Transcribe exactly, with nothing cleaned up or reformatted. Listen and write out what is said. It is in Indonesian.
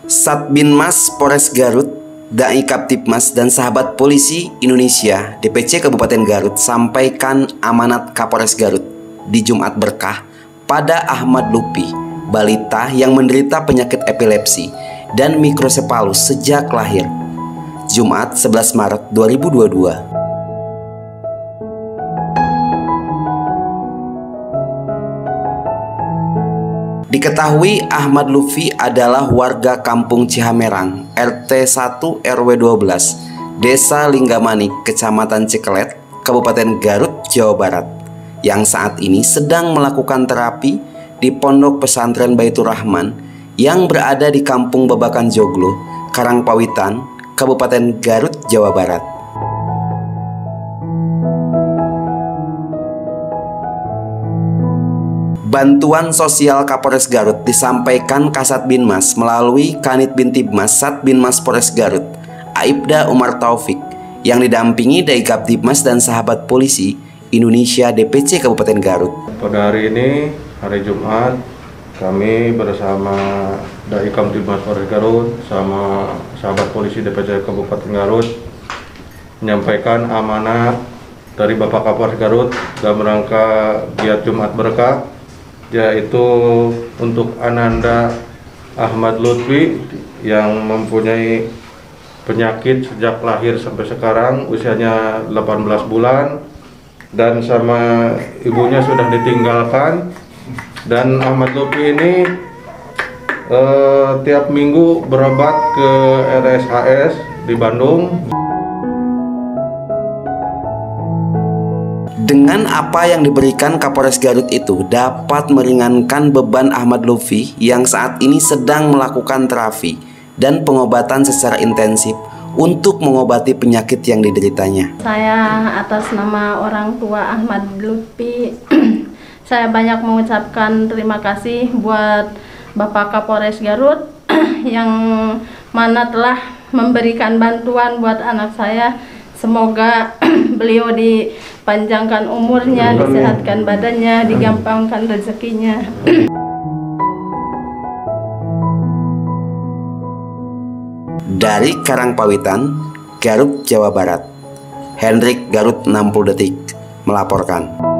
Satbinmas Polres Garut, Dai Kaptipmas dan sahabat polisi Indonesia D P C Kabupaten Garut sampaikan amanat Kapolres Garut di Jumat Berkah pada Ahmad Lutfi, balita yang menderita penyakit epilepsi dan mikrosepalus sejak lahir, Jumat sebelas Maret dua ribu dua puluh dua. Diketahui Ahmad Lutfi adalah warga Kampung Cihamerang, R T satu R W dua belas, Desa Linggamanik, Kecamatan Cikelet, Kabupaten Garut, Jawa Barat, yang saat ini sedang melakukan terapi di Pondok Pesantren Baitur Rahman yang berada di Kampung Babakan Joglo, Karangpawitan, Kabupaten Garut, Jawa Barat. Bantuan sosial Kapolres Garut disampaikan Kasatbinmas melalui Kanit Bintibmas Satbinmas Polres Garut, Aibda Umar Taufik, yang didampingi Dai Kaptipmas dan sahabat polisi Indonesia D P C Kabupaten Garut. Pada hari ini, hari Jumat, kami bersama Dai Kaptipmas Polres Garut sama sahabat polisi D P C Kabupaten Garut menyampaikan amanah dari Bapak Kapolres Garut dalam rangka giat Jumat Berkah, yaitu untuk Ananda Ahmad Lutfi yang mempunyai penyakit sejak lahir sampai sekarang, usianya delapan belas bulan, dan sama ibunya sudah ditinggalkan. Dan Ahmad Lutfi ini eh, tiap minggu berobat ke R S H S di Bandung. Dengan apa yang diberikan Kapolres Garut itu dapat meringankan beban Ahmad Lutfi yang saat ini sedang melakukan terapi dan pengobatan secara intensif untuk mengobati penyakit yang dideritanya. Saya atas nama orang tua Ahmad Lutfi, saya banyak mengucapkan terima kasih buat Bapak Kapolres Garut yang mana telah memberikan bantuan buat anak saya. Semoga beliau dipanjangkan umurnya, disehatkan badannya, digampangkan rezekinya. Dari Karangpawitan, Garut, Jawa Barat, Hendrik Garut enam puluh detik melaporkan.